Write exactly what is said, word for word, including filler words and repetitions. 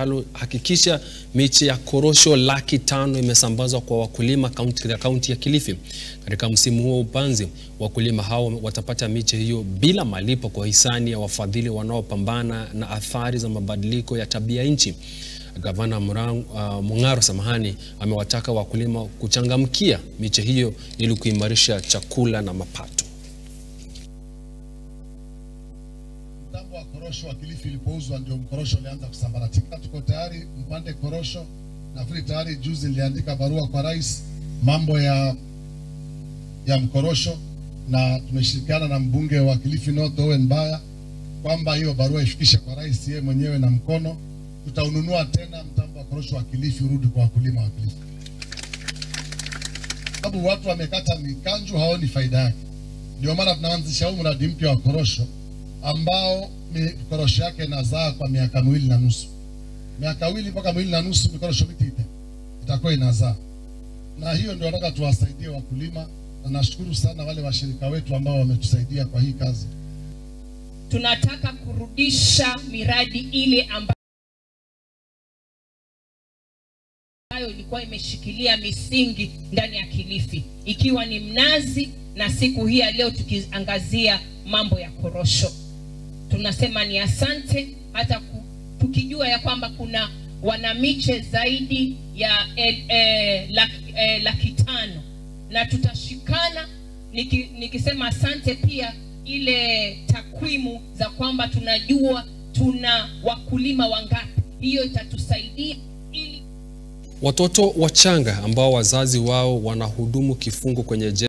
Hakikisha miche ya korosho laki tano imesambazwa kwa wakulima kaunti ya kaunti ya Kilifi. Katika msimu huo upanzi, wakulima hao watapata miche hiyo bila malipo kwa hisani ya wafadhili wanaopambana na athari za mabadiliko ya tabia nchi. Gavana uh, Mung'aro samahani amewataka wakulima kuchangamkia miche hiyo ili kuimarisha chakula na mapato. Mtambo wa korosho wa Kilifi ilipouzwa ndio mkorosho ulianza kusambaratika. Tuko tayari mpande korosho, na vile tayari juzi niliandika barua kwa rais mambo ya ya mkorosho, na tumeshirikiana na mbunge wa Kilifi North Owen Baya kwamba hiyo barua ifikishe kwa rais yeye mwenyewe na mkono. Tutaununua tena mtambo wa korosho wa Kilifi urudi kwa wakulima wa Kilifi. Sababu watu wamekata mikanju, haoni faida yake. Ndio maana tunaanzisha huu mradi mpya wa korosho ambao korosho yake inazaa kwa miaka miwili na nusu. Miaka miwili mpaka miwili na nusu mikorosho miti itakuwa inazaa. Na hiyo ndio nataka tuwasaidie wakulima, na nashukuru sana wale washirika wetu ambao wametusaidia kwa hii kazi. Tunataka kurudisha miradi ile ambayo ilikuwa imeshikilia misingi ndani ya Kilifi, ikiwa ni mnazi, na siku hii leo tukiangazia mambo ya korosho. Tunasema ni asante, hata tukijua ya kwamba kuna wanamiche zaidi ya eh, eh, laki, eh, laki tano, na tutashikana niki, nikisema asante pia ile takwimu za kwamba tunajua tuna wakulima wangapi. Hiyo itatusaidia ili watoto wachanga ambao wazazi wao wanahudumu kifungo kwenye